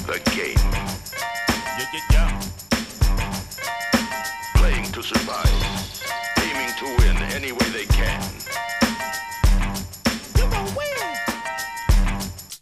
The game. Yeah. Playing to survive. Aiming to win any way they can. You gon' win.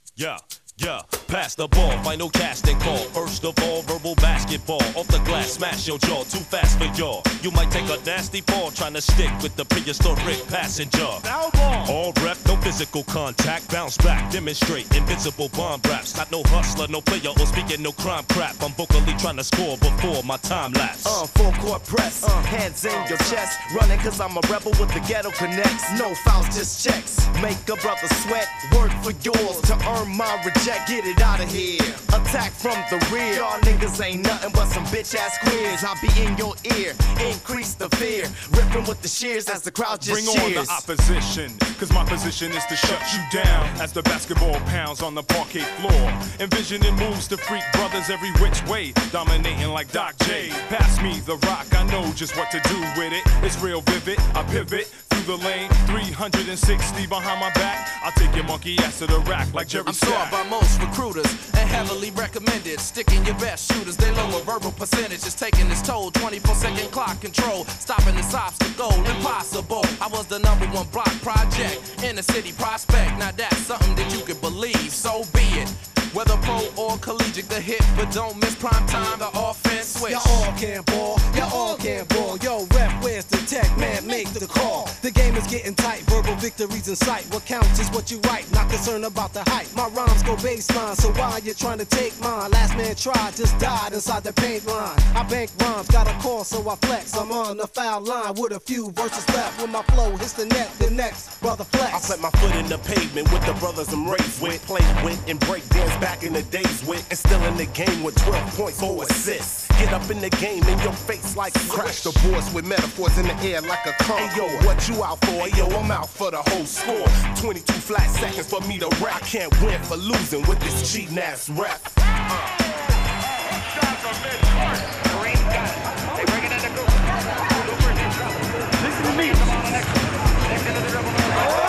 Yeah, pass the ball, final casting call. First of all, verbal basketball. Off the glass, smash your jaw, too fast for y'all. You might take a nasty fall trying to stick with the prehistoric passenger. All rep, no physical contact, bounce back, demonstrate invincible bomb raps. Not no hustler, no player, or speaking no crime crap. I'm vocally trying to score before my time lapse. Full court press, hands in your chest. Running cause I'm a rebel with the ghetto connects. No fouls, just checks. Make a brother sweat, work for yours to earn my reject. Get it out of here. Attack from the rear. Y'all niggas ain't nothing but some bitch ass queers. I'll be in your ear, increase the fear. Ripping with the shears as the crowd just Bring cheers. on the opposition, cause my position is to shut you down as the basketball pounds on the parquet floor. Envisioning moves to freak brothers every which way, dominating like Doc J. Pass me the rock, I know just what to do with it. It's real vivid, I pivot through the lane, 360 behind my back. I'll take your monkey ass to the rack like Jerry I'm Stack. sought by most recruiters and heavily recommended. Sticking your best shooters, they lower verbal percentage is taking its toll. 24-second clock control, stopping this obstacle, impossible. I was the #1 block project in the city prospect. Now that's something that you could believe, so be it. Whether pro or collegiate, the hit, but don't miss prime time, the offense switch. Y'all all can ball, y'all all can ball. Yo, rep, where's the tech? Man, make the call. The game is getting tight, verbal victories in sight. What counts is what you write, not concerned about the hype. My rhymes go baseline, so why you trying to take mine? Last man tried, just died inside the paint line. I bank rhymes, got a call, so I flex. I'm on the foul line with a few verses left. When my flow hits the net, the next brother flex. I put my foot in the pavement with the brothers I'm raised with. Played with and break dance back in the days with. And still in the game with 12 points, 4 assists. Get up in the game in your face like crash the boards with metaphors in the air like a car. Hey yo, what you out for? Hey yo, I'm out for the whole score. 22 flat seconds for me to rap. I can't win for losing with this cheating ass rap. Listen to me. Come on, next into the dribble.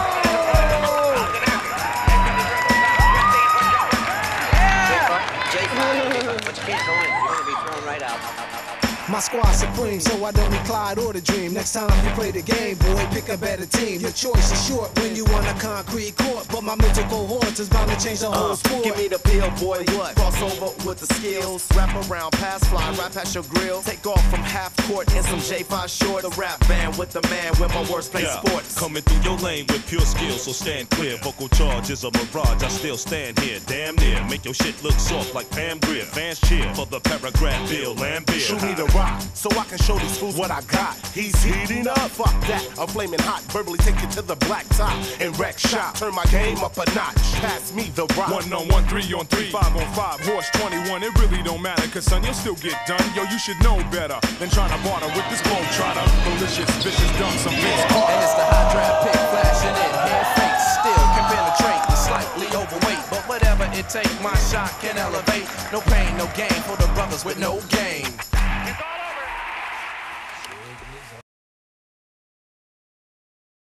But you can't go in. You're going to be thrown right out. My squad supreme, so I don't need Clyde or the Dream. Next time you play the game, boy, pick a better team. Your choice is short when you on a concrete court, but my mental cohorts is bound to change the whole sport. Give me the pill, boy, what? Cross over with the skills. Wrap around, pass, fly, right past your grill. Take off from half court in some J5 short. The rap band with the man with my worst play sports. Coming through your lane with pure skill, so stand clear. Vocal charge is a mirage, I still stand here. Damn near, make your shit look soft like Pam Grier. Fans cheer for the paragraph Bill Lambier. Shoot me the rock, so I can show these fools what I got. He's heating up, fuck that, I'm flaming hot. Verbally take it to the black top and wreck shop. Turn my game up a notch, pass me the rock. 1-on-1, 3-on-3, 5-on-5, horse 21. It really don't matter, cause son, you'll still get done. Yo, you should know better than trying to barter with this globe trotter. Malicious, vicious, dumb, some bitch. And it's the high draft pick, flashing it, hair fake, still can penetrate, slightly overweight, but whatever it take, my shot can elevate. No pain, no gain for the brothers with no game.